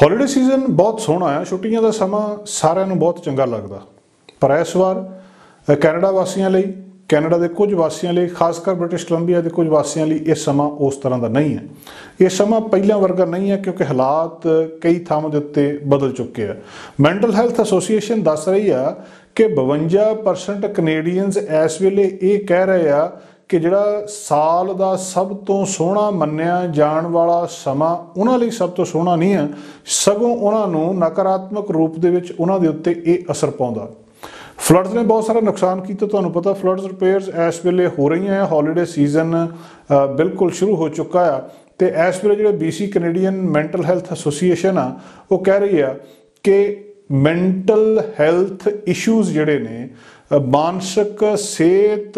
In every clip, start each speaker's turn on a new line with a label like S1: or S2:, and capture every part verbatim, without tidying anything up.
S1: Holiday season बहुत सोहना है, छुट्टियां का समा सारिਆਂ ਨੂੰ बहुत चंगा लगता, पर इस बार कैनेडा वासियों ਲਈ कैनेडा के कुछ वासियों ਲਈ खासकर ब्रिटिश कोलंबिया के कुछ वासियों ਲਈ ਇਹ ਸਮਾਂ उस तरह का नहीं है। ये समा ਪਹਿਲਾਂ वर्गा नहीं है क्योंकि हालात कई ਥਾਵਾਂ ਦੇ ਉੱਤੇ बदल चुके हैं। मैंटल हैल्थ एसोसीएशन दस रही है कि बवंजा परसेंट कनेडियंस इस वेले ये कह रहे हैं कि जिहड़ा साल का सब तो सोहना मन्निया जाण वाला समा उन्हां लई सब तो सोहना नहीं है, सगों उन्हां नूं नकारात्मक रूप दे विच उन्हां दे उत्ते ये असर पाउंदा। फ्लड्स ने बहुत सारा नुकसान किया, तुहानूं पता फ्लड्स रिपेयर्स इस वेले हो रही हैं। हॉलीडे सीजन बिल्कुल शुरू हो चुका है तो इस वेले जिहड़े BC Canadian mental health association आ वो कह रही है कि मैंटल हैल्थ इशूज़ जिहड़े ने मानसिक सेहत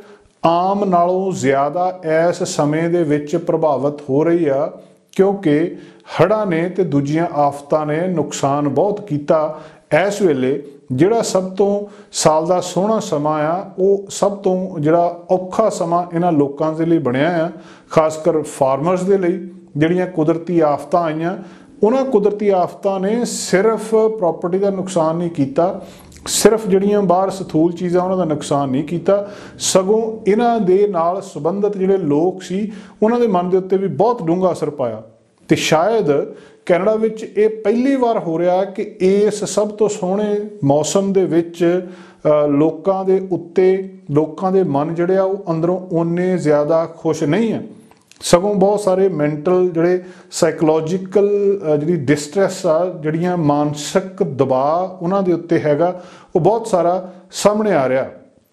S1: आम नालों ज़्यादा इस समय दे विच प्रभावित हो रही है, क्योंकि हड़ां ने ते दूजियां आफतां ने नुकसान बहुत किया। इस वेले जिहड़ा सब तो साल का सोहना समा आ वो सब तो जिहड़ा औखा समा इन्हां लोकां दे लई बनिया आ, खासकर फार्मर्स दे लई। जिहड़ियां कुदरती आफतां आईयां उन्हां कुदरती आफतां ने सिर्फ प्रॉपर्टी का नुकसान नहीं किया, सिर्फ जिहड़ियां बाहर स्थूल चीज़ां उन्हां दा नुकसान नहीं किया, सगों इन्हां दे नाल संबंधित जिहड़े लोग सी उन्हां दे मन दे उत्ते भी बहुत डूंगा असर पाया। तो शायद कैनेडा विच ये पहली बार हो रहा है कि इस सब तो सोहने मौसम दे विच लोकां दे उत्ते लोकां दे मन जिहड़े आ वो अंदरों उन्ने ज़्यादा खुश नहीं है, सगों बहुत सारे मैंटल जिहड़े साइकोलॉजिकल जिहड़ी डिस्ट्रैस आ जिहड़ियां मानसिक दबाव उन्हां दे उत्ते हैगा वो बहुत सारा सामने आ रहा।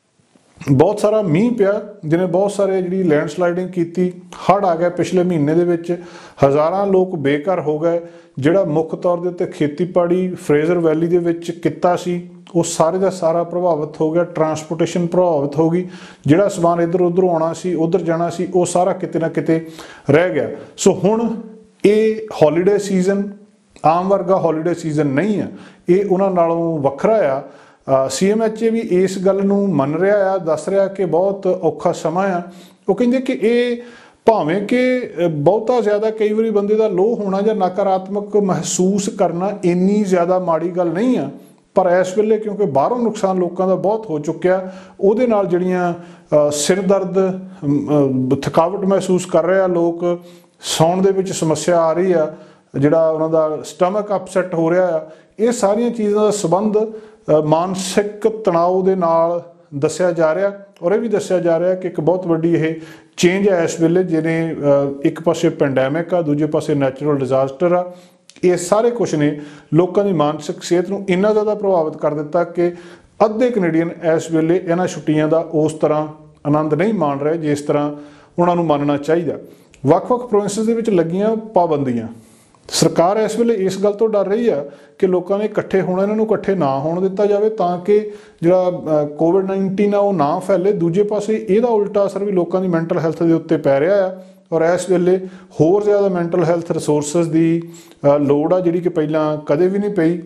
S1: बहुत सारा मीह पिया जिन्हें बहुत सारे जी लैंडस्लाइडिंग की, हड़ आ गए पिछले महीने दे विच, हज़ारां लोग बेघर हो गए। जिहड़ा मुख्य तौर दे उत्ते खेतीबाड़ी फ्रेजर वैली दे विच किता सी वो सारे का सारा प्रभावित हो गया, ट्रांसपोर्टेशन प्रभावित हो गई, जिहड़ा समान इधर उधर आना सी उधर जाना सी वो सारा किते ना किते रह गया। सो हुण ये हॉलीडे सीजन आम वर्गा हॉलीडे सीजन नहीं है, ये उन्हां नालों वखरा आ। सी एम एच ए भी इस गल नूं मन रहा आ, दस रहा कि बहुत औखा समा आ। वो कहिंदे कि ये भावें कि बहुता ज़्यादा कई बारी बंदे दा लो होना या नकारात्मक महसूस करना इन्नी ज़्यादा माड़ी गल नहीं है, पर इस वेले क्योंकि बाहरों नुकसान लोगों का बहुत हो चुकिया उहदे नाल जिहड़ियां सिर दर्द थकावट महसूस कर रहे लोग, सौण दे विच समस्या आ रही है, जिहड़ा उन्हां दा स्टमक अपसैट हो रहा है, ये सारियां चीज़ां दा संबंध मानसिक तनाव दे नाल दस्सिया जा रहा। और यह भी दस्सिया जा रहा कि एक बहुत वड्डी यह चेंज है इस वेले, जिन्हें एक पासे पेंडेमिक आ दूजे पासे नैचुरल डिजास्टर आ, ये सारे कुछ ने लोगों की मानसिक सेहत को इन्ना ज़्यादा प्रभावित कर दिता कि अद्धे कनेडियन इस वेले इन्हां छुट्टियां का उस तरह आनंद नहीं मान रहे जिस तरह उन्होंने मानना चाहिए। वख-वख प्रोविंसेस दे विच लगियां पाबंदियां, सरकार इस वेले इस गल तो डर रही है कि लोगों ने इकट्ठे होना इन्होंने इकट्ठे ना होने दिता जाए ताकि जिहड़ा कोविड नाइनटीन आ वो ना फैले। दूजे पासे इहदा उल्टा असर भी लोगों की मैंटल हैल्थ के उत्ते पै रहा है और इस वेले होर ज़्यादा मैंटल हैल्थ रिसोर्सिस की लोड़ आ जिहड़ी कि पहलां कदे भी नहीं पई।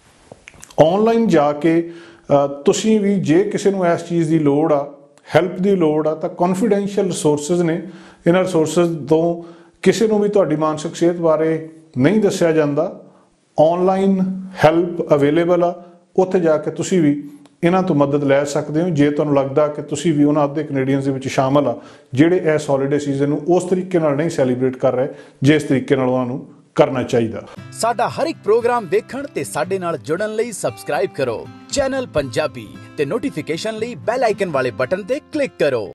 S1: ऑनलाइन जाके तुसीं भी जे किसी नूं इस चीज़ की लोड़ आ, हैल्प की लोड़ आ, तो कॉन्फिडेंशियल रिसोर्सिस ने, इन्हां रिसोर्सिस तो किसी नूं भी तुहाडी मानसिक सेहत बारे नहीं दस्सिया जाता। ऑनलाइन हैल्प अवेलेबल आ, उत्थे जाके तुसीं भी इन्हां तो मदद लै सकते हो जे तुहानूं लगदा कि तुसीं भी उन्हां अद्धे कनेडियंस दे विच शामिल आ जिहड़े इस हॉलीडे सीजन नूं उस तरीके नाल नहीं सैलीब्रेट कर रहे जिस तरीके नाल उन्हां नूं करना चाहिए।
S2: साडा हर एक प्रोग्राम देखण ते साडे नाल जुड़न लई सबसक्राइब करो चैनल पंजाबी ते नोटिफिकेशन लई बैल आइकन वाले बटन ते क्लिक करो।